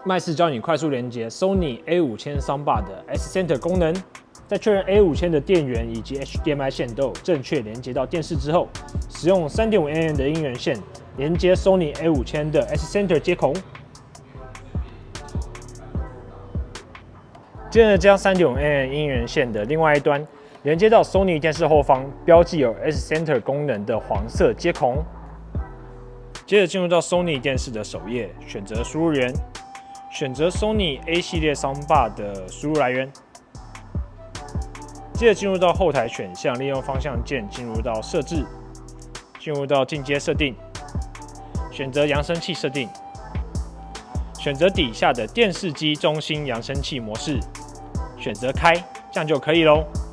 麦士教你快速连接 Sony A5000 Soundbar 的 S Center 功能。在确认 A5000 的电源以及 HDMI 线都有正确连接到电视之后，使用 3.5mm 的音源线连接 Sony A5000 的 S Center 接孔。接着将 3.5mm 音源线的另外一端连接到 Sony 电视后方标记有 S Center 功能的黄色接孔。接着进入到 Sony 电视的首页，选择输入源，选择 Sony A 系列 Soundbar 的输入来源。接着进入到后台选项，利用方向键进入到设置，进入到进阶设定，选择扬声器设定，选择底下的电视机中心扬声器模式，选择开，这样就可以咯。